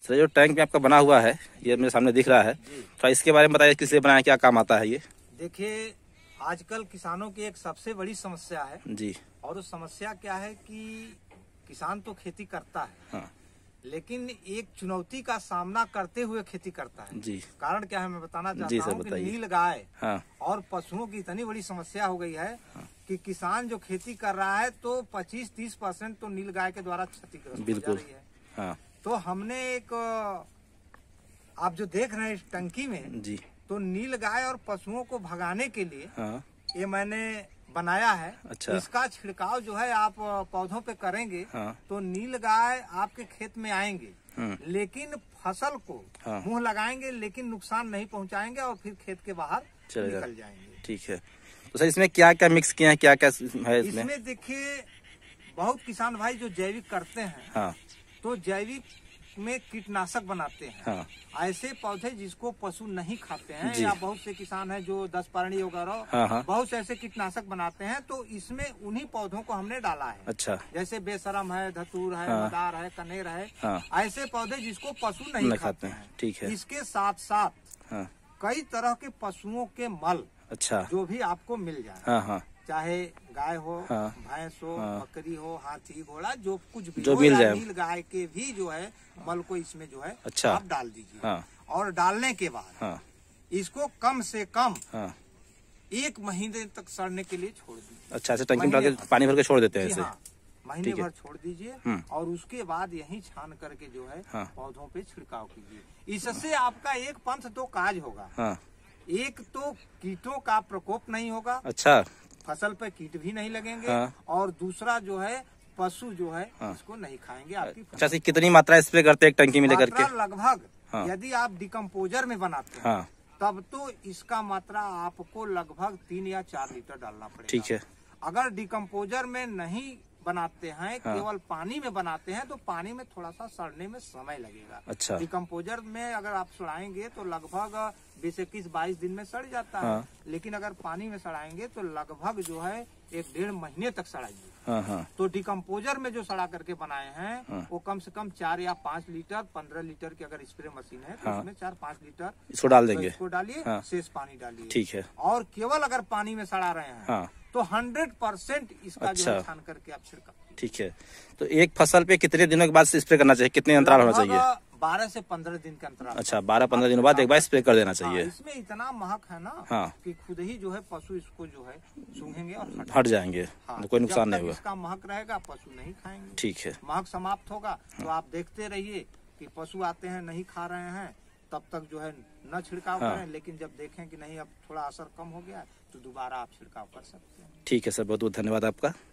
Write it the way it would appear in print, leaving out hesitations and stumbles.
Sir जो tank में आपका बना हुआ है, ये मेरे सामने दिख रहा है, तो इसके बारे में बताइए, किस लिए बनाया, क्या काम आता है ये? देखिए, आजकल किसानों की एक सबसे बड़ी समस्या है जी। और उस समस्या क्या है कि किसान तो खेती करता है, हाँ। लेकिन एक चुनौती का सामना करते हुए खेती करता है। जी। कारण क्या है, मैं बताना जी चाहता सर, हूँ कि बताइए। नील गाय हाँ। और पशुओं की इतनी बड़ी समस्या हो गई है कि किसान जो खेती कर रहा है तो 25-30% तो नील गाय के द्वारा क्षतिग्रस्त हो जा रही है। हाँ। तो हमने एक, आप जो देख रहे हैं इस टंकी में, जी। तो नील गाय और पशुओं को भगाने के लिए हाँ। ये मैंने बनाया है। अच्छा। इसका छिड़काव जो है आप पौधों पे करेंगे, हाँ। तो नील गाय आपके खेत में आएंगे, लेकिन फसल को मुंह लगाएंगे, लेकिन नुकसान नहीं पहुंचाएंगे और फिर खेत के बाहर निकल जाएंगे। ठीक है। तो सर इसमें क्या क्या मिक्स किया है, क्या क्या है इसमें? इसमें देखिए, बहुत किसान भाई जो जैविक करते हैं, हाँ। तो जैविक में कीटनाशक बनाते हैं। हाँ। ऐसे पौधे जिसको पशु नहीं खाते हैं, या बहुत से किसान हैं जो 10 परणी वगैरह, हाँ। बहुत से ऐसे कीटनाशक बनाते हैं, तो इसमें उन्हीं पौधों को हमने डाला है। अच्छा। जैसे बेशरम है, धतूर है, मदार है, कनेर है, ऐसे पौधे जिसको पशु नहीं खाते हैं। ठीक है। इसके साथ साथ कई तरह के पशुओं के मल, अच्छा, जो भी आपको मिल जाए। हाँ। चाहे गाय हो, भैंस हो, बकरी हो, हाथी, घोड़ा, जो कुछ भी जो हो, मिल जाए, नील गाय के भी जो है मल को इसमें जो है अच्छा, आप डाल दीजिए। और डालने के बाद इसको कम से कम 1 महीने तक सड़ने के लिए छोड़ दीजिए। अच्छा, ऐसे टंकी में पानी भर के छोड़ देते हैं ऐसे? महीने भर छोड़ दीजिए और उसके बाद यही छान करके जो है पौधों पे छिड़काव कीजिए। इससे आपका एक पंथ दो काज होगा। एक तो कीटों का प्रकोप नहीं होगा। अच्छा। फसल पे कीट भी नहीं लगेंगे। और दूसरा जो है, पशु जो है इसको नहीं खाएंगे आपकी फसल। अच्छा, कितनी मात्रा स्प्रे करते हैं एक टंकी में लेकर के? लगभग यदि आप डिकम्पोजर में बनाते हैं तब तो इसका मात्रा आपको लगभग 3 या 4 लीटर डालना पड़ेगा। ठीक है। अगर डिकम्पोजर में नहीं बनाते हैं, केवल पानी में बनाते हैं, तो पानी में थोड़ा सा सड़ने में समय लगेगा। अच्छा। डिकम्पोजर में अगर आप सड़ाएंगे तो लगभग 20-21-22 दिन में सड़ जाता है, लेकिन अगर पानी में सड़ाएंगे तो लगभग जो है 1-1.5 महीने तक सड़ाइए। तो डिकम्पोजर में जो सड़ा करके बनाए हैं वो कम से कम 4 या 5 लीटर, 15 लीटर की अगर स्प्रे मशीन है तो उसमें 4-5 लीटर इसको डाल देंगे। इसको डालिए, शेष पानी डालिए। ठीक है। और केवल अगर पानी में सड़ा रहे हैं तो 100% इसका जो है छान करके आप छिड़काव। ठीक है। तो एक फसल पे कितने दिनों के बाद स्प्रे करना चाहिए, कितने अंतराल होना चाहिए? 12 से 15 दिन का अंतराल। अच्छा, 12-15 दिनों बाद एक बार स्प्रे कर देना चाहिए। इसमें इतना महक है ना कि खुद ही जो है पशु इसको जो है सूंघेंगे और हट जाएंगे। कोई नुकसान नहीं होगा। इसका महक रहेगा, पशु नहीं खाएंगे। ठीक है। महक समाप्त होगा तो आप देखते रहिए कि पशु आते हैं, नहीं खा रहे हैं, तब तक जो है न छिड़काव करें। लेकिन जब देखें कि नहीं अब थोड़ा असर कम हो गया तो दोबारा आप छिड़काव कर सकते हैं। ठीक है सर, बहुत बहुत धन्यवाद आपका।